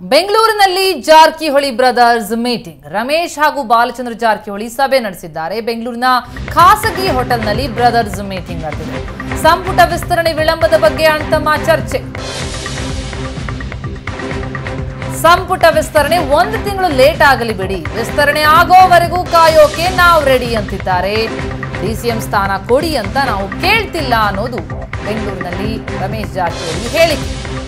ಬೆಂಗಳೂರಿನಲ್ಲಿ Jarkiholi brothers meeting. Ramesh ಹಾಗೂ ಬಾಲಚಂದ್ರ ಜಾರಕಿಹೊಳಿ ಸಭೆ ನಡೆಸಿದ್ದಾರೆ. ಬೆಂಗಳೂರಿನ ಖಾಸಗಿ ಹೋಟೆಲ್ನಲ್ಲಿ ಬ್ರದರ್ಸ್ ಮೀಟಿಂಗ್ ನಡೆದಿದೆ. ಸಂಪುಟ ವಿಸ್ತರಣೆ ವಿಳಂಬದ ಬಗ್ಗೆ ಅಣ್ತಮ್ಮ ಚರ್ಚೆ. ಸಂಪುಟ ವಿಸ್ತರಣೆ 1 ತಿಂಗಳು ಲೇಟ್ ಆಗಲಿ ಬಿಡಿ, ವಿಸ್ತರಣೆ ಆಗೋವರೆಗೂ ಕಾಯೋಕೆ ನಾವು ರೆಡಿ ಅಂತಿದ್ದಾರೆ. ಡಿಸಿಎಂ ಸ್ಥಾನ ಕೊಡಿ ಅಂತ ನಾವು ಕೇಳ್ತಿಲ್ಲ ಅನ್ನೋದು ಬೆಂಗಳೂರಿನಲ್ಲಿ ರಮೇಶ್ ಜಾರಕಿಹೊಳಿ ಹೇಳಿಕೆ.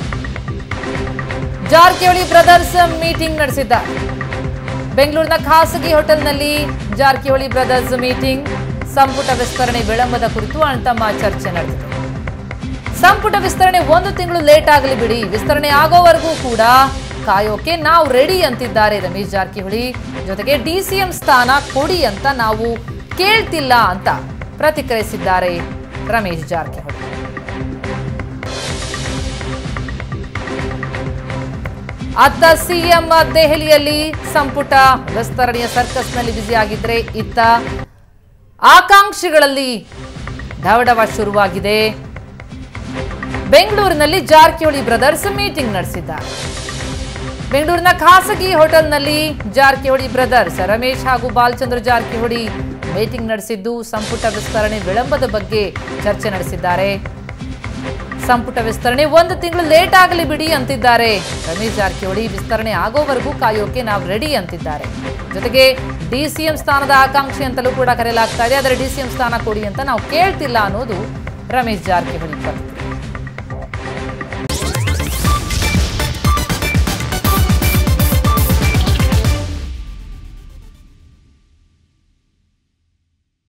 ಜಾರಕಿಹೊಳಿ ಬ್ರದರ್ಸ್ ಮೀಟಿಂಗ್ ನಡೆಸಿದ್ದಾರೆ. ಬೆಂಗಳೂರಿನ ಖಾಸಗಿ ಹೋಟೆಲ್ನಲ್ಲಿ ಜಾರಕಿಹೊಳಿ ಬ್ರದರ್ಸ್ ಮೀಟಿಂಗ್. ಸಂಪುಟ ವಿಸ್ತರಣೆ ವಿಳಂಬದ ಕುರಿತು ಅಣ್ತಮ್ಮ ಚರ್ಚೆ ನಡೆದಿದೆ. ಸಂಪುಟ ವಿಸ್ತರಣೆ 1 ತಿಂಗಳು ಲೇಟ್ ಆಗಲಿ ಬಿಡಿ, ವಿಸ್ತರಣೆ ಆಗೋವರೆಗೂ ಕೂಡ ಕಾಯೋಕೆ ನಾವು ರೆಡಿ ಅಂತಿದ್ದಾರೆ ರಮೇಶ್ ಜಾರಕಿಹೊಳಿ. ಜೊತೆಗೆ ಡಿಸಿಎಂ ಸ್ಥಾನ ಕೊಡಿ ಅಂತ ನಾವು ಕೇಳ್ತಿಲ್ಲ ಅಂತ ಪ್ರತಿಕ್ರಿಯಿಸಿದ್ದಾರೆ ರಮೇಶ್ ಜಾರಕಿಹೊಳಿ. ಅತ್ತ ಸಿಎಂ ದೆಹಲಿಯಲ್ಲಿ ಸಂಪುಟ ವಿಸ್ತರಣೆಯ ಸರ್ಕಸ್ನಲ್ಲಿ ಬ್ಯುಸಿಯಾಗಿದ್ರೆ, ಇತ್ತ ಆಕಾಂಕ್ಷಿಗಳಲ್ಲಿ ಢವಢವ ಶುರುವಾಗಿದೆ. ಬೆಂಗಳೂರಿನಲ್ಲಿ ಜಾರಕಿಹೊಳಿ ಬ್ರದರ್ಸ್ ಮೀಟಿಂಗ್ ನಡೆಸಿದ್ದಾರೆ. ಬೆಂಗಳೂರಿನ ಖಾಸಗಿ ಹೋಟೆಲ್ನಲ್ಲಿ ಜಾರಕಿಹೊಳಿ ಬ್ರದರ್ಸ್ ರಮೇಶ್ ಹಾಗೂ ಬಾಲಚಂದ್ರ ಜಾರಕಿಹೊಳಿ ಮೀಟಿಂಗ್ ನಡೆಸಿದ್ದು, ಸಂಪುಟ ವಿಸ್ತರಣೆ ವಿಳಂಬದ ಬಗ್ಗೆ ಚರ್ಚೆ ನಡೆಸಿದ್ದಾರೆ. ಸಂಪುಟ ವಿಸ್ತರಣೆ 1 ತಿಂಗಳು ಲೇಟ್ ಆಗಲಿ ಬಿಡಿ ಅಂತಿದ್ದಾರೆ ರಮೇಶ್ ಜಾರಕಿಹೊಳಿ. ವಿಸ್ತರಣೆ ಆಗೋವರೆಗೂ ಕಾಯೋಕೆ ನಾವು ರೆಡಿ ಅಂತಿದ್ದಾರೆ. ಜೊತೆಗೆ ಡಿಸಿಎಂ ಸ್ಥಾನದ ಆಕಾಂಕ್ಷಿ ಅಂತಲೂ ಕೂಡ ಕರೆಯಲಾಗ್ತಾ ಇದೆ. ಆದರೆ ಡಿಸಿಎಂ ಸ್ಥಾನ ಕೊಡಿ ಅಂತ ನಾವು ಕೇಳ್ತಿಲ್ಲ ಅನ್ನೋದು ರಮೇಶ್ ಜಾರಕಿಹೊಳಿ.